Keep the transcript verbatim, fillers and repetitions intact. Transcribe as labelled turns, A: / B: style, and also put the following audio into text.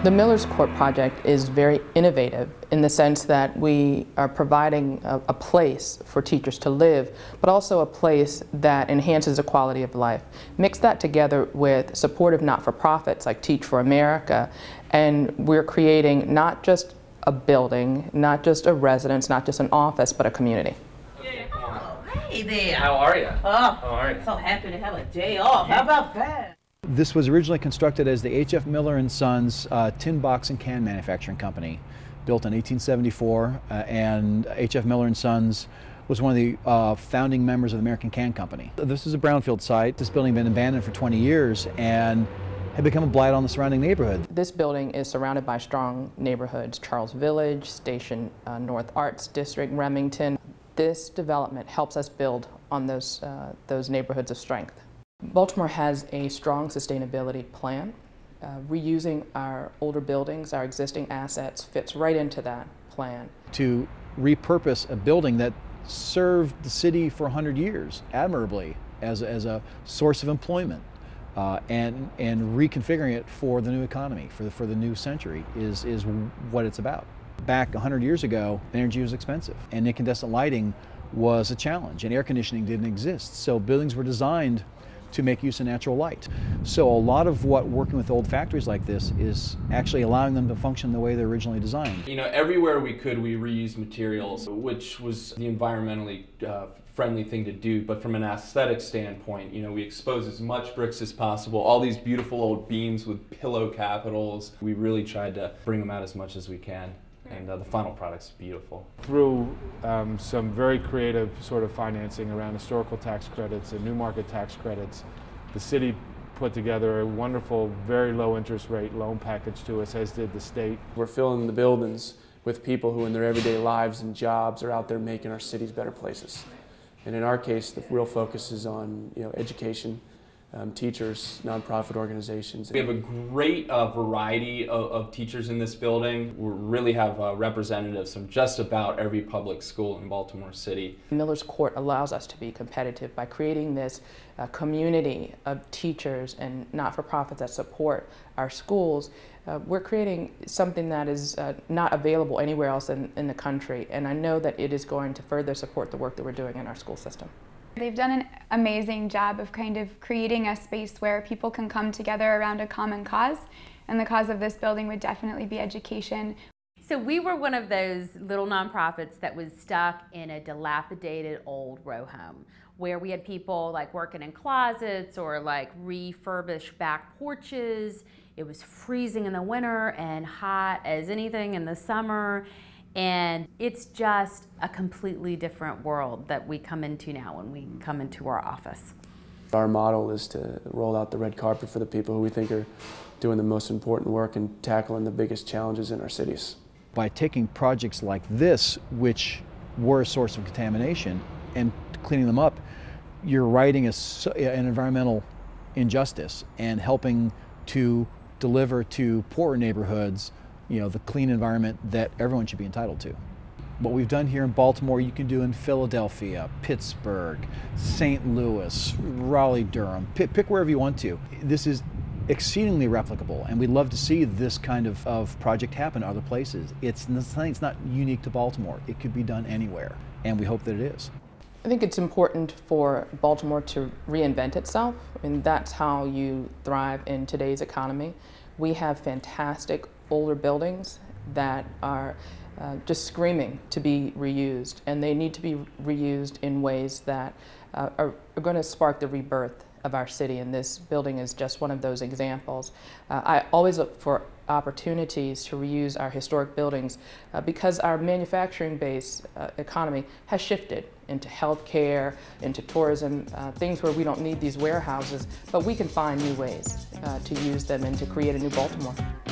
A: The Millers Court project is very innovative in the sense that we are providing a, a place for teachers to live, but also a place that enhances the quality of life. Mix that together with supportive not-for-profits like Teach for America, and we're creating not just a building, not just a residence, not just an office, but a community.
B: Oh, hey there.
C: How are you?
B: Oh,
C: How are you?
B: So happy to have a day off. How about that?
D: This was originally constructed as the H F Miller and Sons uh, tin box and can manufacturing company, built in eighteen seventy-four, uh, and H F Miller and Sons was one of the uh, founding members of the American Can Company. This is a brownfield site. This building had been abandoned for twenty years and had become a blight on the surrounding neighborhood.
A: This building is surrounded by strong neighborhoods: Charles Village, Station uh, North Arts District, Remington. This development helps us build on those, uh, those neighborhoods of strength. Baltimore has a strong sustainability plan. Uh, reusing our older buildings, our existing assets, fits right into that plan.
D: To repurpose a building that served the city for one hundred years admirably as, as a source of employment, uh, and, and reconfiguring it for the new economy, for the, for the new century, is, is what it's about. Back one hundred years ago, energy was expensive, and incandescent lighting was a challenge, and air conditioning didn't exist. So buildings were designed to make use of natural light. So a lot of what working with old factories like this is actually allowing them to function the way they're originally designed.
C: You know, everywhere we could, we reused materials, which was the environmentally uh, friendly thing to do. But from an aesthetic standpoint, you know, we expose as much bricks as possible. All these beautiful old beams with pillow capitals. We really tried to bring them out as much as we can. And uh, the final product's beautiful.
E: Through um, some very creative sort of financing around historical tax credits and new market tax credits, the city put together a wonderful, very low interest rate loan package to us, as did the state.
F: We're filling the buildings with people who in their everyday lives and jobs are out there making our cities better places. And in our case, the real focus is on, you know, education, Um, teachers, nonprofit organizations.
C: We have a great uh, variety of, of teachers in this building. We really have uh, representatives from just about every public school in Baltimore City.
A: Millers Court allows us to be competitive by creating this uh, community of teachers and not-for-profits that support our schools. Uh, we're creating something that is uh, not available anywhere else in, in the country, and I know that it is going to further support the work that we're doing in our school system.
G: They've done an amazing job of kind of creating a space where people can come together around a common cause, and the cause of this building would definitely be education.
H: So we were one of those little nonprofits that was stuck in a dilapidated old row home where we had people like working in closets or like refurbished back porches. It was freezing in the winter and hot as anything in the summer. And it's just a completely different world that we come into now when we come into our office.
F: Our model is to roll out the red carpet for the people who we think are doing the most important work and tackling the biggest challenges in our cities.
D: By taking projects like this, which were a source of contamination, and cleaning them up, you're righting a, an environmental injustice and helping to deliver to poorer neighborhoods, you know, the clean environment that everyone should be entitled to. What we've done here in Baltimore, you can do in Philadelphia, Pittsburgh, Saint Louis, Raleigh, Durham, pick, pick wherever you want to. This is exceedingly replicable, and we'd love to see this kind of, of project happen other places. It's, it's not unique to Baltimore. It could be done anywhere, and we hope that it is.
A: I think it's important for Baltimore to reinvent itself, and that's how you thrive in today's economy. We have fantastic older buildings that are uh, just screaming to be reused, and they need to be reused in ways that uh, are, are going to spark the rebirth of our city, and this building is just one of those examples. Uh, I always look for opportunities to reuse our historic buildings uh, because our manufacturing base uh, economy has shifted into healthcare, into tourism, uh, things where we don't need these warehouses, but we can find new ways uh, to use them and to create a new Baltimore.